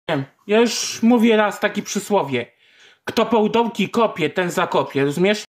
Ja już mówię raz takie przysłowie. Kto po dołki kopie, ten zakopie, rozumiesz?